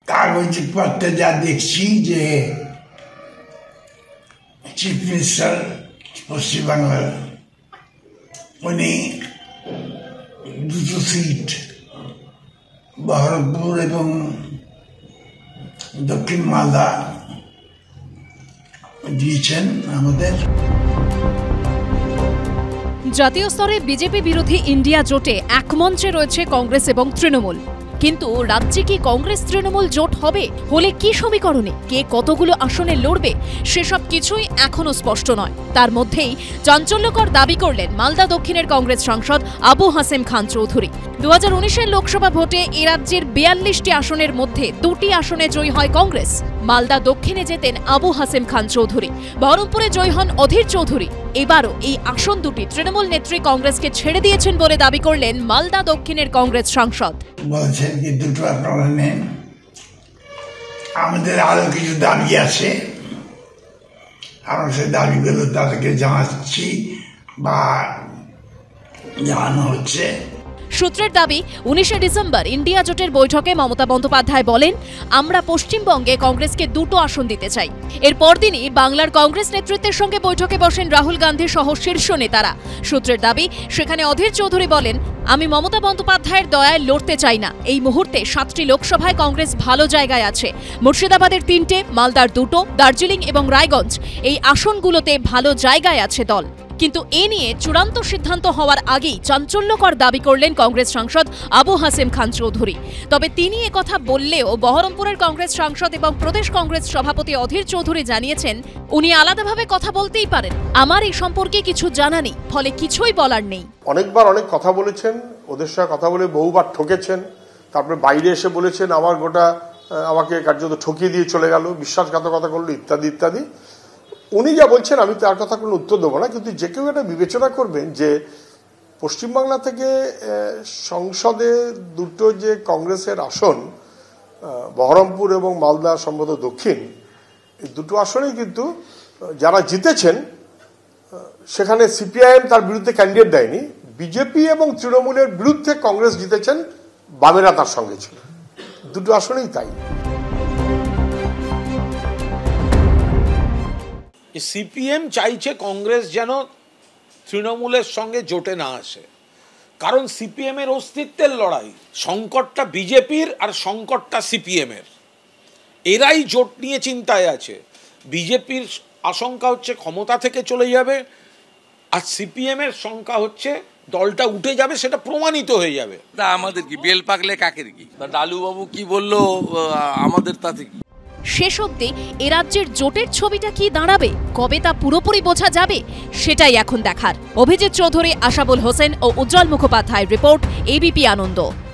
কাগজপত্রে যা দেখছি যে চিফ মিনিস্টার পশ্চিমবাংলার উনি দুটো সিট বহরমপুর এবং দক্ষিণ মালদা দিয়েছেন আমাদের। জাতীয় স্তরে বিজেপি বিরোধী ইন্ডিয়া জোটে এক মঞ্চে রয়েছে কংগ্রেস এবং তৃণমূল, কিন্তু রাজ্যে কি কংগ্রেস তৃণমূল জোট হবে? হলে কি সমীকরণে, কে কতগুলো আসনে লড়বে, সেসব কিছুই এখনো স্পষ্ট নয়। তার মধ্যেই চাঞ্চল্যকর দাবি করলেন মালদা দক্ষিণের কংগ্রেস সাংসদ আবু হাসেম খান চৌধুরী। 2019-এর লোকসভা ভোটে এ রাজ্যের 42টি আসনের মধ্যে 2টি আসনে জয়ী হয় কংগ্রেস। মালদা দক্ষিণে জেতেন আবু হাসেম খান চৌধুরী, বহরমপুরে জয়ী হন অধীর চৌধুরী। এবারও এই আসন দুটি তৃণমূল নেত্রী কংগ্রেসকে ছেড়ে দিয়েছেন বলে দাবি করলেন মালদা দক্ষিণের কংগ্রেস সাংসদ। বলছেন কি দুটো আপনারা নেন, আমাদের আরো কিছু দাবি আছে, আমরা সেই দাবিগুলো তাদেরকে জানাচ্ছি বা জানানো হচ্ছে। সূত্রের দাবি, 19শে ডিসেম্বর ইন্ডিয়া জোটের বৈঠকে মমতা বন্দ্যোপাধ্যায় বলেন, আমরা পশ্চিমবঙ্গে কংগ্রেসকে 2টো আসন দিতে চাই। এর পরদিনই বাংলার কংগ্রেস নেতৃত্বের সঙ্গে বৈঠকে বসেন রাহুল গান্ধী সহ শীর্ষ নেতারা। সূত্রের দাবি, সেখানে অধীর চৌধুরী বলেন, আমি মমতা বন্দ্যোপাধ্যায়ের দয়ায় লড়তে চাই না। এই মুহূর্তে 7টি লোকসভায় কংগ্রেস ভালো জায়গায় আছে। মুর্শিদাবাদের 3টে, মালদার 2টো, দার্জিলিং এবং রায়গঞ্জ, এই আসনগুলোতে ভালো জায়গায় আছে দল। কিন্তু এ নিয়ে চূড়ান্ত সিদ্ধান্ত হওয়ার আগেই চাঞ্চল্যকর দাবি করলেন কংগ্রেস সাংসদ আবু হাসেম খান চৌধুরী। তবে তিনি একথা বললেও বহরমপুরের কংগ্রেস সাংসদ এবং প্রদেশ কংগ্রেস সভাপতি অধীর চৌধুরী জানিয়েছেন, উনি আলাদাভাবে কথা বলতেই পারেন, আমার এই সম্পর্কে কিছু জানা নেই, ফলে কিছুই বলার নেই। অনেকবার অনেক কথা বলেছেন, ওদের সঙ্গে কথা বলে বহুবার ঠকেছেন, তারপরে বাইরে এসে বলেছেন আমাকে কার্যত ঠকিয়ে দিয়ে চলে গেল, বিশ্বাসঘাতকতা করলো, ইত্যাদি ইত্যাদি। উনি যা বলছেন আমি তার কথা কোনো উত্তর দেবো না, কিন্তু যে কেউ এটা বিবেচনা করবেন যে পশ্চিমবাংলা থেকে সংসদে 2টো যে কংগ্রেসের আসন, বহরমপুর এবং মালদা সম্ভবত দক্ষিণ, এই 2টো আসনেই কিন্তু যারা জিতেছেন সেখানে সিপিআইএম তার বিরুদ্ধে ক্যান্ডিডেট দেয়নি, বিজেপি এবং তৃণমূলের বিরুদ্ধে কংগ্রেস জিতেছেন, বামেরা তার সঙ্গে ছিল। 2টো আসনেই তাই। সিপিএম চাইছে কংগ্রেস যেন তৃণমূলের সঙ্গে জোটে না আসে, কারণ সিপিএম এর অস্তিত্বের লড়াই, সংকটটা বিজেপির আর সংকটটা সিপিএম এর। এরাই জোট নিয়ে চিন্তায় আছে। বিজেপির আশঙ্কা হচ্ছে ক্ষমতা থেকে চলে যাবে, আর সিপিএম এর শঙ্কা হচ্ছে দলটা উঠে যাবে, সেটা প্রমাণিত হয়ে যাবে। তা আমাদের কি বেল পাকলে কাকের কি, ডালুবাবু কি বললো আমাদের তাতে কি? শেষ অবধি এ রাজ্যের জোটের ছবিটা কি দাঁড়াবে, কবে তা পুরোপুরি বোঝা যাবে, সেটাই এখন দেখার। অভিজিৎ চৌধুরী, আশাবুল হোসেন ও উজ্জ্বল মুখোপাধ্যায়ের রিপোর্ট, এবিপি আনন্দ।